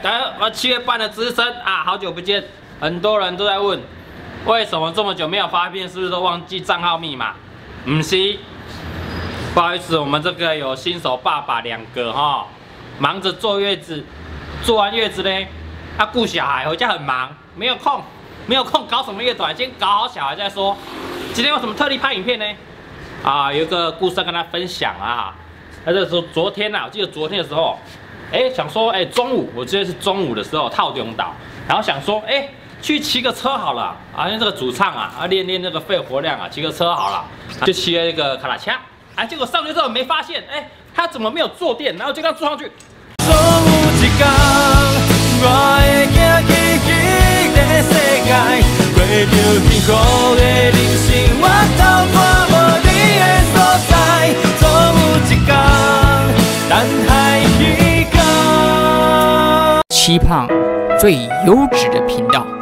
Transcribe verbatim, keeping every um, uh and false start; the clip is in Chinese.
呃，七月半的资深啊，好久不见，很多人都在问，为什么这么久没有发片，是不是都忘记账号密码？唔是，不好意思，我们这个有新手爸爸两个哈，忙着坐月子，坐完月子呢，他顾小孩，回家很忙，没有空，没有空搞什么月短，先搞好小孩再说。今天有什么特地拍影片呢？啊，有一个故事要跟他分享啊。他就说昨天呐、啊，我记得昨天的时候，哎，想说，哎，中午，我记得是中午的时候，套中岛，然后想说，哎，去骑个车好了，啊，因为这个主唱啊，啊练练那个肺活量啊，骑个车好了，就骑了一个卡拉恰，哎，结果上去之后没发现，哎，他怎么没有坐垫，然后就刚坐上去。总有一天，我会行去迄个世界，过着幸福的人生，我透看无你的所在，总有一天，咱海去到。 期盼最优质的频道。